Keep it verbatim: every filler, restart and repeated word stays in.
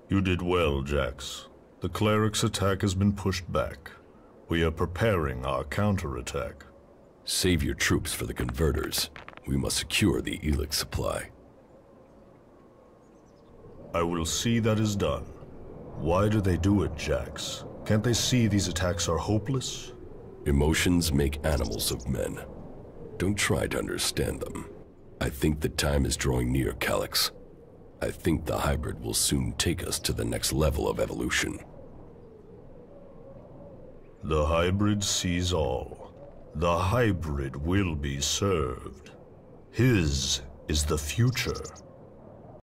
You did well, Jax. The cleric's attack has been pushed back. We are preparing our counterattack. Save your troops for the converters. We must secure the ELEX supply. I will see that is done. Why do they do it, Jax? Can't they see these attacks are hopeless? Emotions make animals of men. Don't try to understand them. I think the time is drawing near, Kallax. I think the hybrid will soon take us to the next level of evolution. The hybrid sees all. The hybrid will be served. His is the future.